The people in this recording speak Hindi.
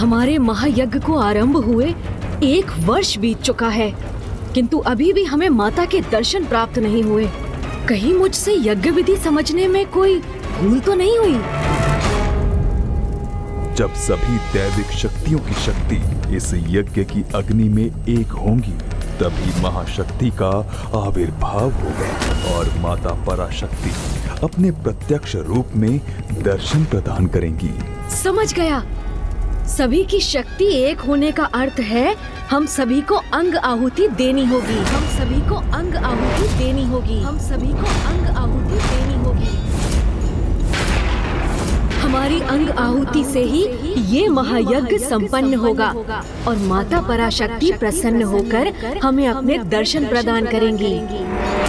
हमारे महायज्ञ को आरंभ हुए 1 वर्ष बीत चुका है, किंतु अभी भी हमें माता के दर्शन प्राप्त नहीं हुए। कहीं मुझसे यज्ञ विधि समझने में कोई भूल तो नहीं हुई? जब सभी दैविक शक्तियों की शक्ति इस यज्ञ की अग्नि में एक होंगी, तभी महाशक्ति का आविर्भाव होगा और माता पराशक्ति अपने प्रत्यक्ष रूप में दर्शन प्रदान करेंगी। समझ गया। सभी की शक्ति एक होने का अर्थ है हम सभी को अंग आहुति देनी होगी। हम सभी को अंग आहुति देनी होगी। हम सभी को अंग आहुति देनी होगी। हमारी अंग आहुति से ही ये महायज्ञ संपन्न होगा और माता पराशक्ति प्रसन्न होकर हमें अपने दर्शन प्रदान करेंगी।